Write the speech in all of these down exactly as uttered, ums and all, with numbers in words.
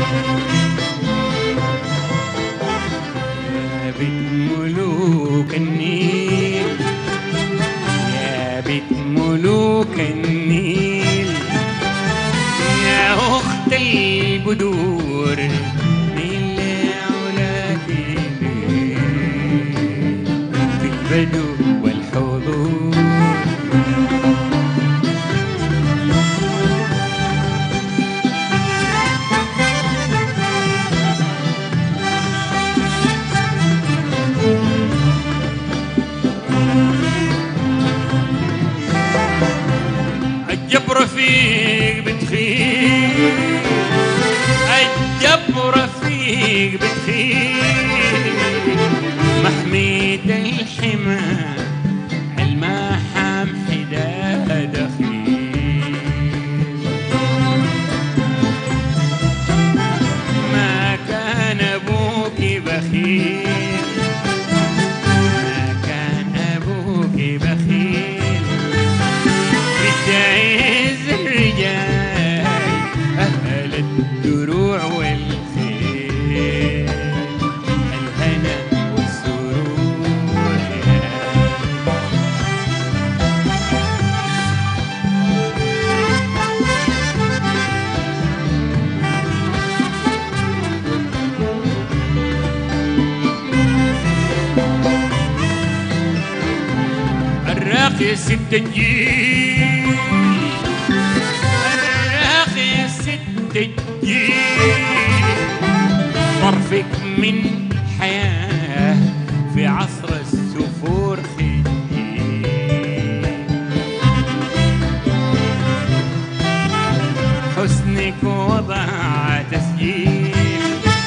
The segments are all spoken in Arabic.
يا بنت ملوك النيل، يا بنت ملوك النيل، يا أخت البدور، مين لعلاك في البدو والحضور. عجب رفيق بتخيل، عجب رفيق بتخيل، محميد الحمى الماحم حدا دخيل. ما كان ابوك بخيل، ما كان ابوك بخيل، تعز الرجال أهل الدروع والخيل، الهنا والسرور. الراقي ست الجيل، الراقي ست الجيل، طرفك من حياة في عصر السفور خجيل. حسنك وضع تسجيل،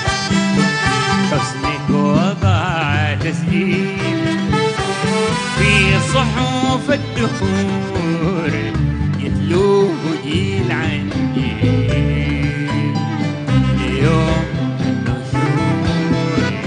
حسنك وضع تسجيل في صحف الدهور، يتلوه جيل عن جيل ليوم النشور.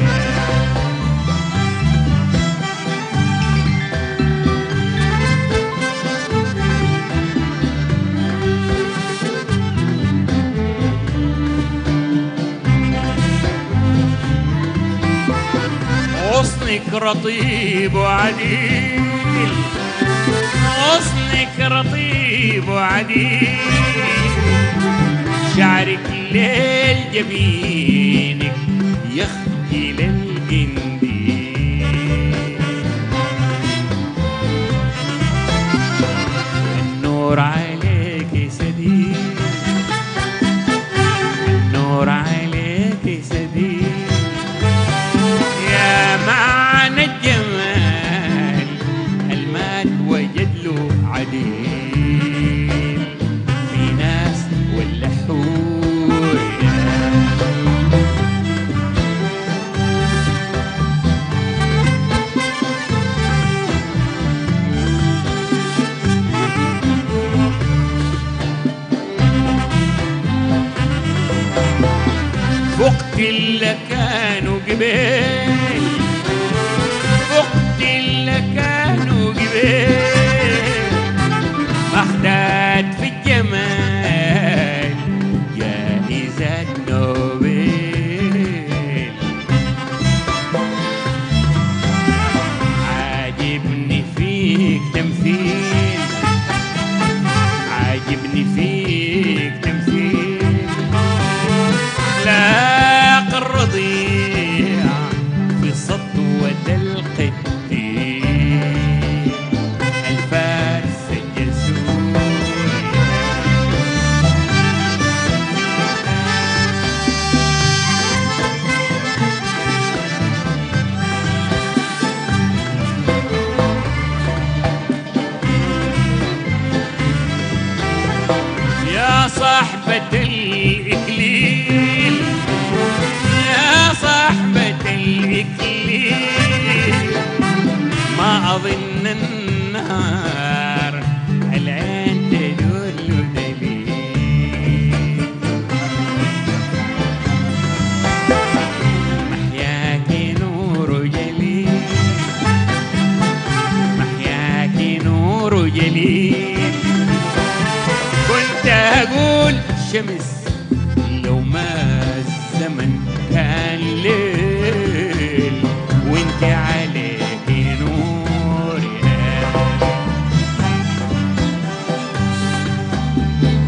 غصنك رطيب وعديل، غصنك رطيب وعديل، شعرك ليل جبينك يخجل القنديل. النور عليك سديد، النور عليك سديد، يا معنى الجمال المال وجد له عديل، في ناس ولا حور. فقت اللي كانوا قبيل، فقت اللي كانوا قبيل، محداد في الجمال جائزة نوبل. عاجبني فيك تمثيل، عاجبني فيك تمثيل، لاق الرضيع في سطوة القتيل، الفارس الجسور. يا صاحبة الإكليل، يا صاحبة الفارس